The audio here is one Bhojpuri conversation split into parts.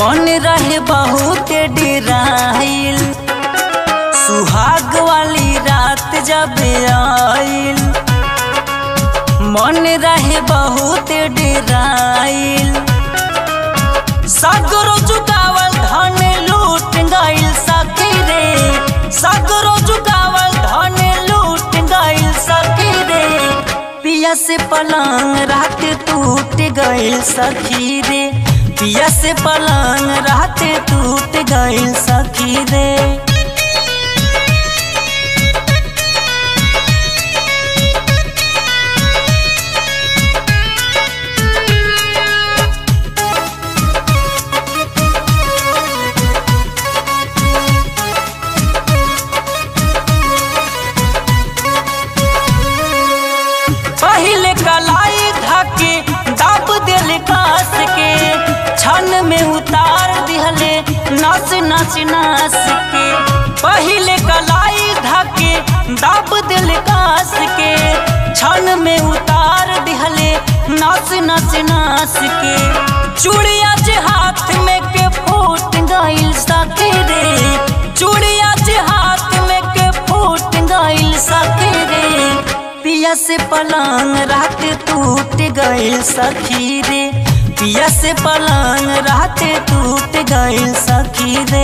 मन रहे बहुत डेराइल, सुहाग वाली रात जब आइल। मन रहे बहुत डेराइल, सगरो चुकावल धन लूट गइल सखी रे। सगरो चुकावल धन लूट गइल सखी रे। पिया से पलंग रात टूट गइल सखी रे। पिया से पलंग रात टूट गइल सखी रे। पहले कलाई धाके दाब दिल कास के, छन में उतार दिहले नाच नाच नाच के। पहले कलाई धाके दाब दिल कास के, छन में उतार दिहले नाच नाच नाच के। चूड़िया जे हाथ में के फूट गइल सखी रे। चूड़िया जे हाथ में के फूट गइल सखी रे। पिया से पलंग रात टूट गइल सखी रे। पिया से पलंग रात टूट गइल सखी रे।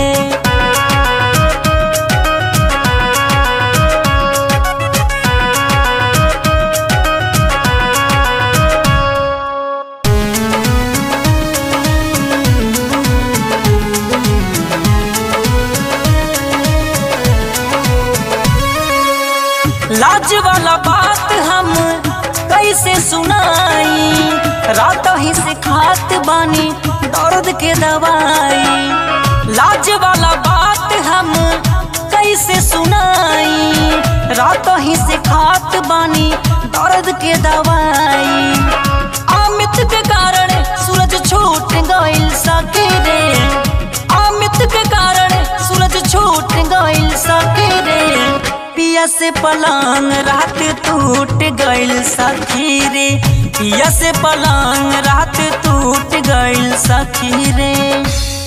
लाज वाला बात हम कैसे सुनाई, रात ही से खात बानी दर्द के दवाई। लाज वाला बात हम कैसे सुनाई, रात ही से खात बानी दर्द के दवाई। अमित के कारण सूरज छूट गइल सखी रे। अमित के कारण सूरज छूट गइल सखी रे। पिया से पलंग रात टूट गइल सखी रे। पिया से पलंग रात टूट गइल सखी रे।